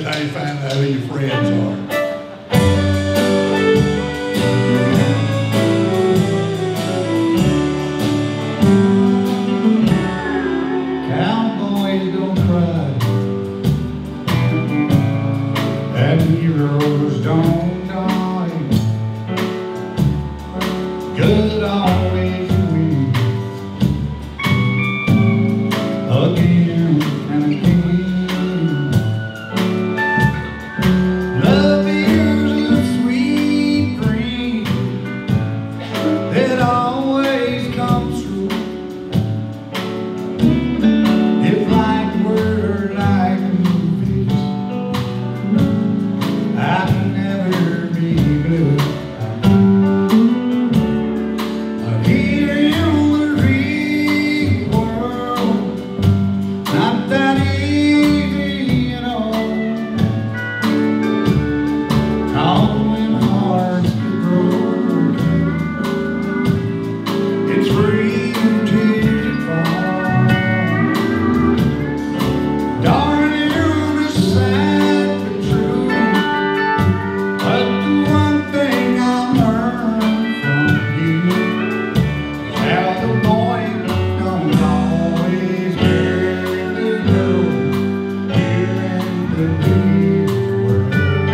how you find out who your friends are. Cowboys don't cry, and heroes don't die. Good always wins again and again. Love is a sweet dream that always comes true. If life were like movies, I'd never be blue. But here in the real world, not that easy at all. When hearts get broken, it's free to fall. Darling, it's sad but true. But the one thing I learned from you is how the boy don't always carry the girl here in the big world.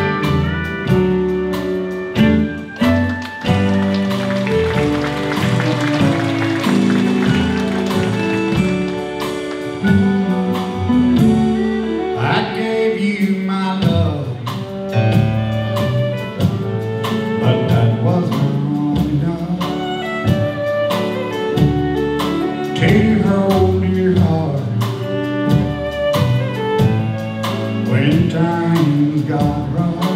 I gave you my love, but that wasn't enough to hold your heart when times got rough.